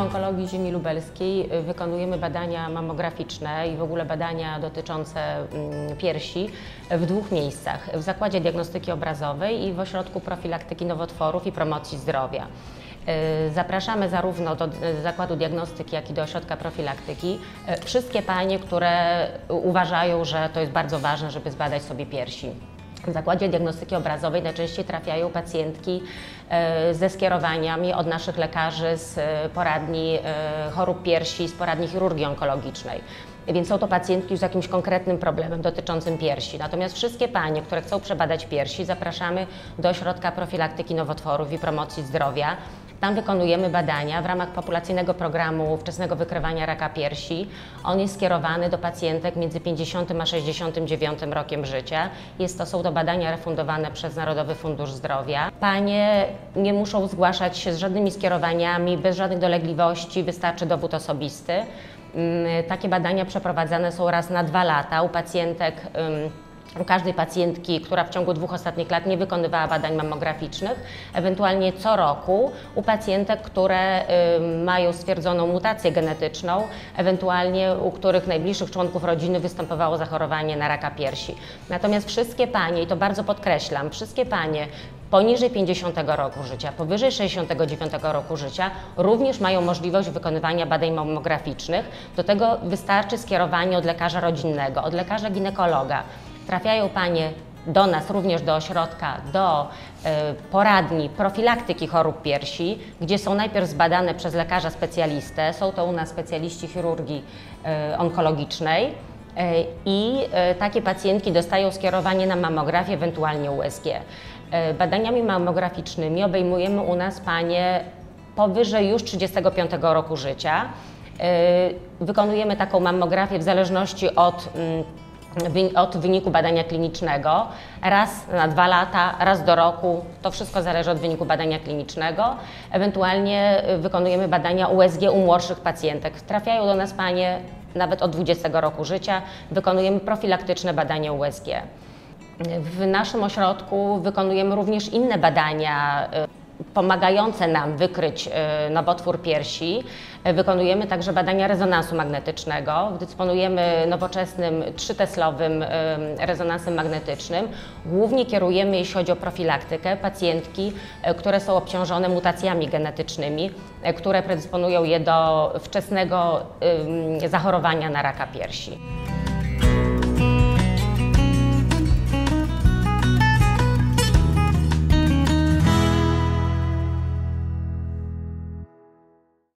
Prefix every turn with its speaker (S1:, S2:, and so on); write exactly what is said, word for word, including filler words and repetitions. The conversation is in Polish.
S1: Onkologii Ziemi Lubelskiej wykonujemy badania mammograficzne i w ogóle badania dotyczące piersi w dwóch miejscach. W Zakładzie Diagnostyki Obrazowej i w Ośrodku Profilaktyki Nowotworów i Promocji Zdrowia. Zapraszamy zarówno do Zakładu Diagnostyki, jak i do Ośrodka Profilaktyki wszystkie panie, które uważają, że to jest bardzo ważne, żeby zbadać sobie piersi. W Zakładzie Diagnostyki Obrazowej najczęściej trafiają pacjentki ze skierowaniami od naszych lekarzy z poradni chorób piersi, z poradni chirurgii onkologicznej. Więc są to pacjentki z jakimś konkretnym problemem dotyczącym piersi. Natomiast wszystkie panie, które chcą przebadać piersi, zapraszamy do Ośrodka Profilaktyki Nowotworów i Promocji Zdrowia. Tam wykonujemy badania w ramach populacyjnego programu wczesnego wykrywania raka piersi. On jest skierowany do pacjentek między pięćdziesiątym a sześćdziesiątym dziewiątym rokiem życia. Jest to, są to badania refundowane przez Narodowy Fundusz Zdrowia. Panie nie muszą zgłaszać się z żadnymi skierowaniami, bez żadnych dolegliwości, wystarczy dowód osobisty. Takie badania przeprowadzane są raz na dwa lata u pacjentek, u każdej pacjentki, która w ciągu dwóch ostatnich lat nie wykonywała badań mammograficznych, ewentualnie co roku u pacjentek, które mają stwierdzoną mutację genetyczną, ewentualnie u których najbliższych członków rodziny występowało zachorowanie na raka piersi. Natomiast wszystkie panie, i to bardzo podkreślam, wszystkie panie poniżej pięćdziesiątego roku życia, powyżej sześćdziesiątego dziewiątego roku życia również mają możliwość wykonywania badań mammograficznych. Do tego wystarczy skierowanie od lekarza rodzinnego, od lekarza ginekologa. Trafiają panie do nas, również do ośrodka, do y, poradni profilaktyki chorób piersi, gdzie są najpierw zbadane przez lekarza specjalistę. Są to u nas specjaliści chirurgii y, onkologicznej y, i y, takie pacjentki dostają skierowanie na mammografię, ewentualnie U S G. Y, badaniami mammograficznymi obejmujemy u nas panie powyżej już trzydziestego piątego roku życia. Y, wykonujemy taką mammografię w zależności od y, od wyniku badania klinicznego, raz na dwa lata, raz do roku, to wszystko zależy od wyniku badania klinicznego. Ewentualnie wykonujemy badania U S G u młodszych pacjentek. Trafiają do nas panie nawet od dwudziestego roku życia, wykonujemy profilaktyczne badania U S G. W naszym ośrodku wykonujemy również inne badania pomagające nam wykryć nowotwór piersi. Wykonujemy także badania rezonansu magnetycznego. Dysponujemy nowoczesnym trzyteslowym rezonansem magnetycznym. Głównie kierujemy, jeśli chodzi o profilaktykę, pacjentki, które są obciążone mutacjami genetycznymi, które predysponują je do wczesnego zachorowania na raka piersi.